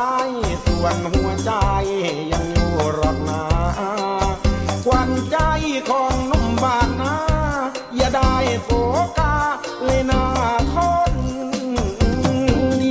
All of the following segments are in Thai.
ายส่วนหัวใจยังอยู่หรอกนะควันใจของหนุ่มบ้านนาอย่าได้โฟกาเลยนาคนดี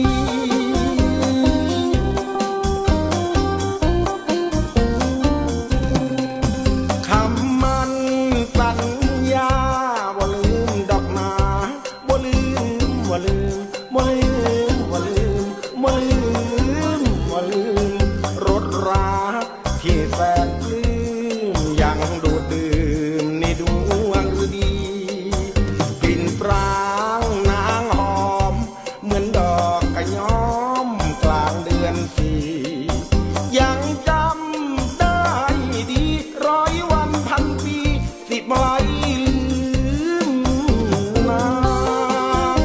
คำมันสัญญาบ่ลืมดอกนาบ่ลืมบ่ลืมบ่ลืมบ่ลืมบ่ลืมบ่ลืมรถราที่แสนปลื้มยังดูดดื่มในดวงฤดีกลิ่นปรางนางหอมเหมือนดอกกระย้อมกลางเดือนสี่ยังจำได้ดีร้อยวันพันปีสิบไว้ลืมนาง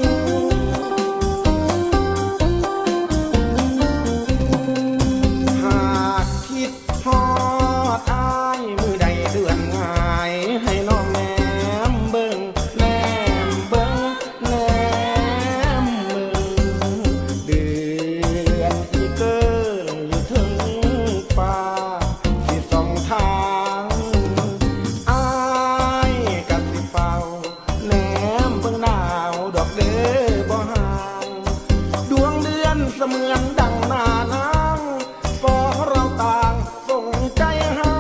หากคิดทอดอายมือใดเดือนง่ายให้น้องแนมเบิ่งแนมเบิ่งแนมเบิ่งเดือนอีเกิงอยู่ถึงฟ้าที่ส่องทางอายกับสิเฝ้าแนมเบิ่งดาวดอกเด้อบ่ห่างดวงเดือนเสมือนดังหน้านางก็เราต่างส่งใจหา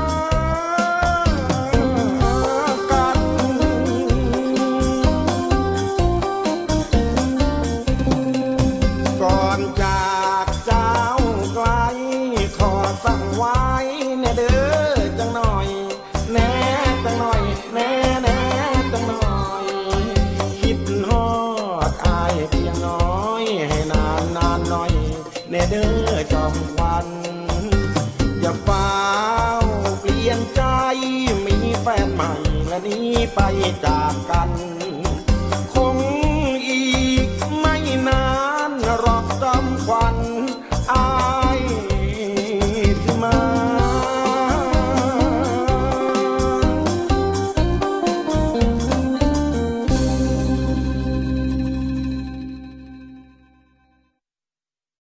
กันก่อนจากเจ้าไกลขอสั่งไว้แน่เด้อจังหน่อยแน่จังหน่อยแน่แน่จังหน่อยคิดฮอดอายเพียงน้อยให้นานนานหน่อยแน่เด้อจอมควันอย่าเฝ้าเปลี่ยนใจมีแฟนใหม่และนี้ไปจากกัน